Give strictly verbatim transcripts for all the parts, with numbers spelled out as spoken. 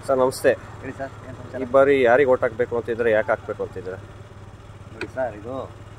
Sir ನಮಸ್ತೆ. ಹೇಳಿ sir, ಏನು ಸಮಾಚಾರ? ಈ ಬಾರಿ ಯಾರಿಗೆ ಓಟ್ ಹಾಕಬೇಕು ಅಂತಿದ್ರೆ, ಯಾಕೆ ಹಾಕಬೇಕು ಅಂತಿದ್ರೆ? ನೋಡಿ ಸರ್, ಇದು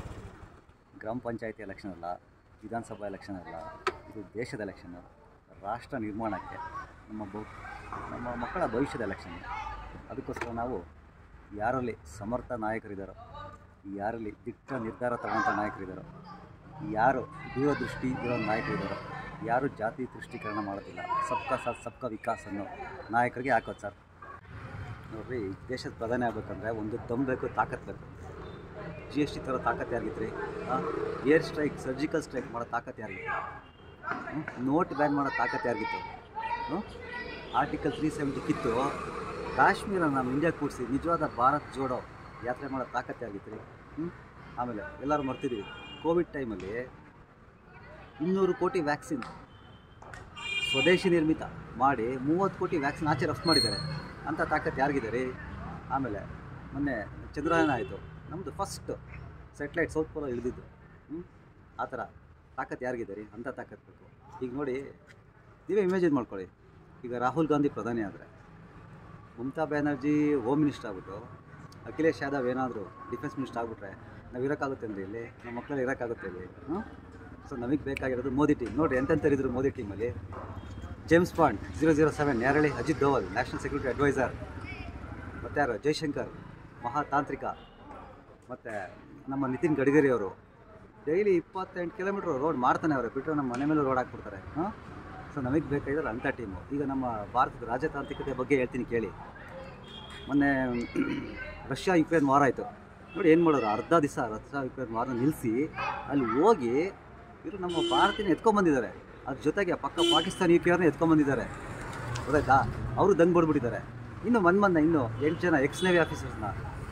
ಗ್ರಾಮ ಪಂಚಾಯತಿ ಎಲೆಕ್ಷನ್ ಅಲ್ಲ, ವಿಧಾನಸಭಾ ಎಲೆಕ್ಷನ್ ಅಲ್ಲ, ಇದು ದೇಶದ ಎಲೆಕ್ಷನ್, ರಾಷ್ಟ್ರ ನಿರ್ಮಾಣಕ್ಕೆ ನಮ್ಮ ಬ ನಮ್ಮ ಮಕ್ಕಳ ಭವಿಷ್ಯದ ಎಲೆಕ್ಷನ್. ಅದಕ್ಕೋಸ್ಕರ ನಾವು ಯಾರಲ್ಲಿ ಸಮರ್ಥ ನಾಯಕರಿದ್ದಾರೋ, ಯಾರಲ್ಲಿ ದಿಟ್ಟ ನಿರ್ಧಾರ ತಗೊಂಥ ನಾಯಕರಿದ್ದಾರೋ, ಯಾರು ದೂರದೃಷ್ಟಿ ಇರೋ ನಾಯಕರಿದ್ದಾರೋ, ಯಾರು ಜಾತಿ ದೃಷ್ಟೀಕರಣ ಮಾಡೋದಿಲ್ಲ, ಸಬ್ಕಾ ಸಾಥ್ ಸಬ್ಕಾ ವಿಕಾಸ್ ಅನ್ನೋ ನಾಯಕರಿಗೆ ಹಾಕೋದು ಸರ್. ನೋಡಿರಿ, ದೇಶದ ಪ್ರಧಾನಿ ಆಗಬೇಕಂದ್ರೆ ಒಂದು ದಮ್ ಬೇಕು, ತಾಕತ್ತು ಬೇಕು. ಜಿ ಎಸ್ ಟಿ ಥರ ತಾಕತ್ತು ಯಾರಿಗಿತ್ತು ರೀ? ಏರ್ ಸ್ಟ್ರೈಕ್, ಸರ್ಜಿಕಲ್ ಸ್ಟ್ರೈಕ್ ಮಾಡೋ ತಾಕತ್ತು ಯಾರಿಗಿತ್ತು? ನೋಟ್ ಬ್ಯಾನ್ ಮಾಡೋ ತಾಕತ್ತು ಯಾರಿಗಿತ್ತು? ಆರ್ಟಿಕಲ್ ತ್ರೀ ಸೆವೆಂಟಿ ಕಿತ್ತು ಕಾಶ್ಮೀರ ನಮ್ಮ ಇಂಡಿಯಾ ಕೂಡಿಸಿ ನಿಜವಾದ ಭಾರತ್ ಜೋಡೋ ಯಾತ್ರೆ ಮಾಡೋ ತಾಕತ್ತು ಯಾರಿಗಿತ್ತು ರೀ? ಹ್ಞೂ ಆಮೇಲೆ ಎಲ್ಲರೂ ಮರ್ತಿದ್ದೀವಿ, ಕೋವಿಡ್ ಟೈಮಲ್ಲಿ ಇನ್ನೂರು ಕೋಟಿ ವ್ಯಾಕ್ಸಿನ್ ಸ್ವದೇಶಿ ನಿರ್ಮಿತ ಮಾಡಿ ಮೂವತ್ತು ಕೋಟಿ ವ್ಯಾಕ್ಸಿನ್ ಆಚೆ ರಫ್ತು ಮಾಡಿದ್ದಾರೆ. ಅಂಥ ತಾಕತ್ತು ಯಾರಿಗಿದೆ ರೀ? ಆಮೇಲೆ ಮೊನ್ನೆ ಚಂದ್ರಯಾನ ಆಯಿತು, ನಮ್ಮದು ಫಸ್ಟ್ ಸ್ಯಾಟಲೈಟ್ ಸೌತ್ ಪೋಲ ಇಳಿದಿದ್ದು. ಹ್ಞೂ ಆ ಥರ ತಾಕತ್ತು ಯಾರಿಗಿದೆ ರೀ? ಅಂಥ ತಾಕತ್ತು ಬೇಕು. ಈಗ ನೋಡಿ, ನೀವೇ ಇಮೇಜಿನ್ ಮಾಡ್ಕೊಳ್ಳಿ, ಈಗ ರಾಹುಲ್ ಗಾಂಧಿ ಪ್ರಧಾನಿ ಆದರೆ, ಮಮತಾ ಬ್ಯಾನರ್ಜಿ ಹೋಮ್ ಮಿನಿಸ್ಟರ್ ಆಗ್ಬಿಟ್ಟು, ಅಖಿಲೇಶ್ ಯಾದವ್ ಏನಾದರೂ ಡಿಫೆನ್ಸ್ ಮಿನಿಸ್ಟರ್ ಆಗಿಬಿಟ್ರೆ ನಾವು ಇರೋಕ್ಕಾಗುತ್ತೆ ಅಂದರೆ ಇಲ್ಲಿ, ನಮ್ಮ ಮಕ್ಕಳು ಇರೋಕ್ಕಾಗುತ್ತೆ ಇಲ್ಲಿ? ಹ್ಞೂ ಸೊ ನಮಗೆ ಬೇಕಾಗಿರೋದು ಮೋದಿ ಟೀಮ್. ನೋಡಿರಿ ಎಂತೆಂಥರಿದ್ರು ಮೋದಿ ಟೀಮಲ್ಲಿ. James Bond zero zero seven ಯಾರು ಹೇಳಿ? Ajit Doval, national security adviser. ಮತ್ತು ಯಾರು? ಜೈಶಂಕರ್, ಮಹಾತಾಂತ್ರಿಕ. ಮತ್ತು ನಮ್ಮ ನಿತಿನ್ ಗಡ್ಕರಿ ಅವರು ಡೈಲಿ ಇಪ್ಪತ್ತೆಂಟು ಕಿಲೋಮೀಟ್ರ್ ರೋಡ್ ಮಾಡ್ತಾನೆ ಅವರು, ಬಿಟ್ಟರೆ ನಮ್ಮ ಮನೆ ಮೇಲೂ ರೋಡ್ ಹಾಕ್ಬಿಡ್ತಾರೆ. ಹಾಂ ಸೊ ನಮಗೆ ಬೇಕಾಗಿರೋದು ಅಂಥ ಟೀಮು. ಈಗ ನಮ್ಮ ಭಾರತದ ರಾಜತಾಂತ್ರಿಕತೆ ಬಗ್ಗೆ ಹೇಳ್ತೀನಿ ಕೇಳಿ. ಮೊನ್ನೆ ರಷ್ಯಾ ಯುಕ್ರೇನ್ ವಾರ ಆಯಿತು ನೋಡಿ, ಏನು ಮಾಡೋರು? ಅರ್ಧ ದಿವಸ ರಷ್ಯಾ ಯುಕ್ರೇನ್ ವಾರನ ನಿಲ್ಲಿಸಿ ಅಲ್ಲಿ ಹೋಗಿ ಇವರು ನಮ್ಮ ಭಾರತೀನ ಎತ್ಕೊಂಬಂದಿದ್ದಾರೆ. ಅದ್ರ ಜೊತೆಗೆ ಪಕ್ಕ ಪಾಕಿಸ್ತಾನ ಯು ಪಿ ಆರ್ನ ಎತ್ಕೊಂಬಂದಿದ್ದಾರೆ. ಗೊತ್ತಾಯ್ತಾ? ಅವರು ದಂಗೆ ಬಡ್ಬಿಟ್ಟಿದ್ದಾರೆ. ಇನ್ನು ಮೊನ್ನೆ ಮೊನ್ನೆ ಇನ್ನೂ ಎಂಟು ಜನ ಎಕ್ಸ್ ನೇವಿ ಆಫೀಸರ್ಸ್ನ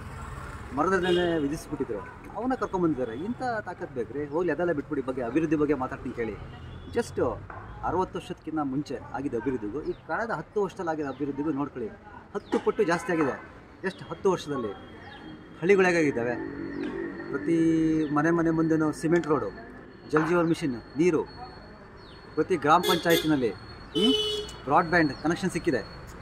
ಮರದಲ್ಲೇ ವಿಧಿಸ್ಬಿಟ್ಟಿದ್ರು, ಅವನ್ನ ಕರ್ಕೊಂಬಂದಿದ್ದಾರೆ. ಇಂಥ ತಾಕತ್ತು ಬೇಕು ರೀ? ಹೋಗ್ಲಿ, ಅದೆಲ್ಲ ಬಿಟ್ಬಿಡಿ. ಬಗ್ಗೆ ಅಭಿವೃದ್ಧಿ ಬಗ್ಗೆ ಮಾತಾಡ್ತೀನಿ ಕೇಳಿ. ಜಸ್ಟು ಅರವತ್ತು ವರ್ಷಕ್ಕಿಂತ ಮುಂಚೆ ಆಗಿದ್ದ ಅಭಿವೃದ್ಧಿಗೂ ಈ ಕಳೆದ ಹತ್ತು ವರ್ಷದಲ್ಲಿ ಆಗಿದ್ದ ಅಭಿವೃದ್ಧಿಗೂ ನೋಡ್ಕೊಳ್ಳಿ, ಹತ್ತು ಪಟ್ಟು ಜಾಸ್ತಿ ಆಗಿದೆ. ಎಷ್ಟು ಹತ್ತು ವರ್ಷದಲ್ಲಿ? ಹಳ್ಳಿಗಳಾಗಿದ್ದಾವೆ, ಪ್ರತಿ ಮನೆ ಮನೆ ಮುಂದೆನೂ cement road, Jal Jeevan mission ನೀರು, ಪ್ರತಿ ಗ್ರಾಮ ಪಂಚಾಯತಿನಲ್ಲಿ ಬ್ರಾಡ್ಬ್ಯಾಂಡ್ ಕನೆಕ್ಷನ್ ಸಿಕ್ಕಿದೆ.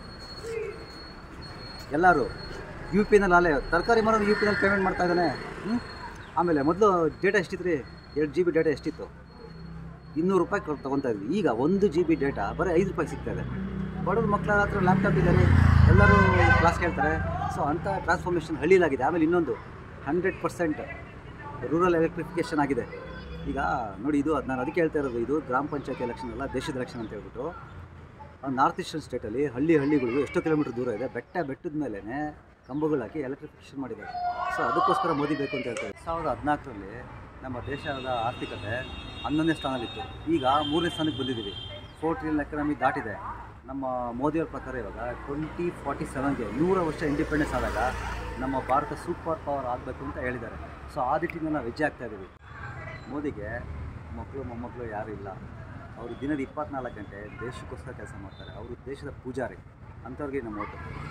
ಎಲ್ಲರೂ ಯು ಪಿನಲ್ಲಿ ಅಲ್ಲೇ ತರಕಾರಿ ಮರ ಯು ಪಿನಲ್ಲಿ ಪೇಮೆಂಟ್ ಮಾಡ್ತಾ ಇದ್ದಾನೆ. ಹ್ಞೂ ಆಮೇಲೆ ಮೊದಲು ಡೇಟಾ ಎಷ್ಟಿತ್ತು ರೀ? ಎರಡು ಜಿ ಬಿ ಡೇಟಾ ಎಷ್ಟಿತ್ತು? ಇನ್ನೂರು ರೂಪಾಯಿ ತೊಗೊತಾ ಇದ್ವಿ. ಈಗ ಒಂದು ಜಿ ಬಿ ಡೇಟಾ ಬರೀ ಐದು ರೂಪಾಯಿ ಸಿಗ್ತಾಯಿದೆ. ಬಡವ್ರ ಮಕ್ಕಳ ಹತ್ರ ಲ್ಯಾಪ್ಟಾಪ್ ಇದ್ದಾರೆ, ಎಲ್ಲರೂ ಕ್ಲಾಸ್ ಕೇಳ್ತಾರೆ. ಸೊ ಅಂಥ ಟ್ರಾನ್ಸ್ಫಾರ್ಮೇಷನ್ ಹಳ್ಳಿಲಾಗಿದೆ. ಆಮೇಲೆ ಇನ್ನೊಂದು ಹಂಡ್ರೆಡ್ ಪರ್ಸೆಂಟ್ ರೂರಲ್ ಎಲೆಕ್ಟ್ರಿಫಿಕೇಷನ್ ಆಗಿದೆ. ಈಗ ನೋಡಿ, ಇದು ಅದು ನಾನು ಅದಕ್ಕೆ ಹೇಳ್ತಾ ಇರೋದು, ಇದು ಗ್ರಾಮ ಪಂಚಾಯತಿ ಎಲೆಕ್ಷನ್ ಅಲ್ಲ, ದೇಶದ ಎಲೆಕ್ಷನ್ ಅಂತ ಹೇಳ್ಬಿಟ್ಟು. ನಾರ್ತ್ ಈಸ್ಟರ್ನ್ ಸ್ಟೇಟಲ್ಲಿ ಹಳ್ಳಿ ಹಳ್ಳಿಗಳು ಎಷ್ಟೋ ಕಿಲೋಮೀಟ್ರ್ ದೂರ ಇದೆ, ಬೆಟ್ಟ ಬೆಟ್ಟದ ಮೇಲೇ ಕಂಬಗಳು ಹಾಕಿ ಎಲೆಕ್ಟ್ರಿಫಿಕೇಷನ್ ಮಾಡಿದ್ದಾರೆ. ಸೊ ಅದಕ್ಕೋಸ್ಕರ ಮೋದಿ ಬೇಕು ಅಂತ ಹೇಳ್ತಾರೆ. ಸಾವಿರದ ಹದಿನಾಲ್ಕರಲ್ಲಿ ನಮ್ಮ ದೇಶದ ಆರ್ಥಿಕತೆ ಹನ್ನೊಂದನೇ ಸ್ಥಾನದಲ್ಲಿತ್ತು, ಈಗ ಮೂರನೇ ಸ್ಥಾನಕ್ಕೆ ಬಂದಿದ್ದೀವಿ. ಫೋರ್ ಟ್ರಿಲಿಯನ್ ಎಕನಾಮಿ ದಾಟಿದೆ. ನಮ್ಮ ಮೋದಿಯವ್ರ ಪ್ರಕಾರ ಇವಾಗ ಟ್ವೆಂಟಿ ಫಾರ್ಟಿ ಸೆವೆನ್ಗೆ ನೂರು ವರ್ಷ ಇಂಡಿಪೆಂಡೆನ್ಸ್ ಆದಾಗ ನಮ್ಮ ಭಾರತ ಸೂಪರ್ ಪವರ್ ಆಗಬೇಕು ಅಂತ ಹೇಳಿದ್ದಾರೆ. ಸೊ ಆ ದಿಟ್ಟಿಂದ ನಾವು ಹೆಜ್ಜೆ ಆಗ್ತಾಯಿದ್ದೀವಿ. ಮೋದಿಗೆ ಮಕ್ಕಳು ಮೊಮ್ಮಕ್ಕಳು ಯಾರೂ ಇಲ್ಲ. ಅವರು ದಿನದ ಇಪ್ಪತ್ನಾಲ್ಕು ಗಂಟೆ ದೇಶಕ್ಕೋಸ್ಕರ ಕೆಲಸ ಮಾಡ್ತಾರೆ. ಅವರು ದೇಶದ ಪೂಜಾರಿ. ಅಂಥವ್ರಿಗೆ ನಮ್ಮ ಓಟು.